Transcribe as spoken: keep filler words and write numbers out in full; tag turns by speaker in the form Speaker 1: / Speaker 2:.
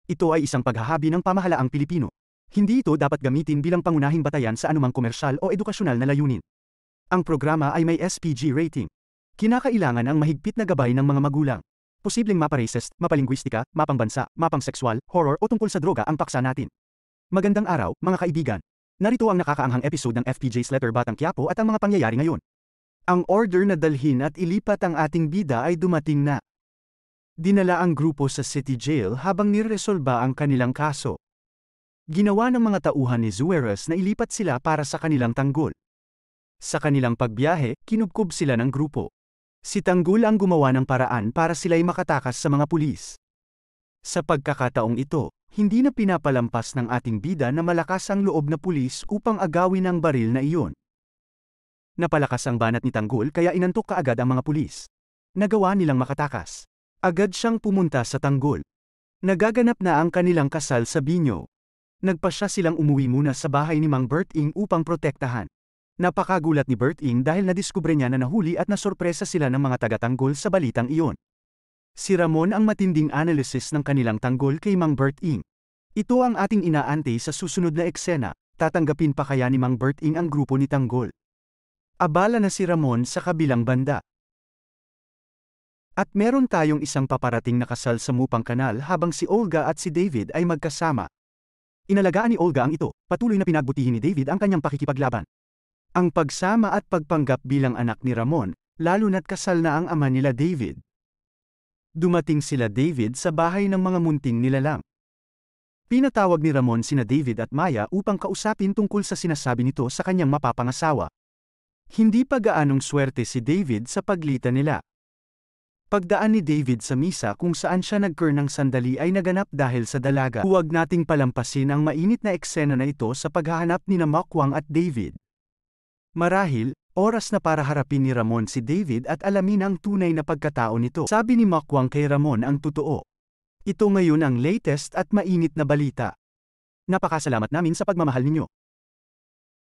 Speaker 1: Ito ay isang paghahabi ng pamahalaang Pilipino. Hindi ito dapat gamitin bilang pangunahing batayan sa anumang komersyal o edukasyonal na layunin. Ang programa ay may S P G rating. Kinakailangan ang mahigpit na gabay ng mga magulang. Posibleng mapa-racist, mapalingwistika, mapangbansa, mapang-sexual, horror o tungkol sa droga ang paksa natin. Magandang araw, mga kaibigan. Narito ang nakakaanghang episode ng F P J's Letter Batang Quiapo at ang mga pangyayari ngayon. Ang order na dalhin at ilipat ang ating bida ay dumating na. Dinala ang grupo sa City Jail habang niresolba ang kanilang kaso. Ginawa ng mga tauhan ni Zueras na ilipat sila para sa kanilang tanggol. Sa kanilang pagbiyahe, kinubkob sila ng grupo. Si Tanggol ang gumawa ng paraan para sila'y makatakas sa mga pulis. Sa pagkakataong ito, hindi na pinapalampas ng ating bida na malakas ang loob na pulis upang agawin ang baril na iyon. Napalakas ang banat ni Tanggol kaya inantok kaagad ang mga pulis. Nagawa nilang makatakas. Agad siyang pumunta sa Tanggol. Nagaganap na ang kanilang kasal sa binyo. Nagpasya silang umuwi muna sa bahay ni Mang Berting upang protektahan. Napakagulat ni Berting dahil nadiskubre niya na nahuli at nasorpresa sila ng mga taga-Tanggol sa balitang iyon. Si Ramon ang matinding analysis ng kanilang Tanggol kay Mang Berting. Ito ang ating inaantay sa susunod na eksena. Tatanggapin pa kaya ni Mang Berting ang grupo ni Tanggol? Abala na si Ramon sa kabilang banda. At meron tayong isang paparating na kasal sa Mupang Kanal habang si Olga at si David ay magkasama. Inalagaan ni Olga ang ito, patuloy na pinagbutihin ni David ang kanyang pakikipaglaban. Ang pagsama at pagpanggap bilang anak ni Ramon, lalo na't kasal na ang ama nila David. Dumating sila David sa bahay ng mga munting nilalang. Pinatawag ni Ramon sina David at Maya upang kausapin tungkol sa sinasabi nito sa kanyang mapapangasawa. Hindi pa gaanong swerte si David sa paglitan nila. Pagdaan ni David sa misa kung saan siya nagkur ng sandali ay naganap dahil sa dalaga. Huwag nating palampasin ang mainit na eksena na ito sa paghahanap ni na Makwang at David. Marahil, oras na para harapin ni Ramon si David at alamin ang tunay na pagkatao nito. Sabi ni Makwang kay Ramon ang totoo. Ito ngayon ang latest at mainit na balita. Napakasalamat namin sa pagmamahal ninyo.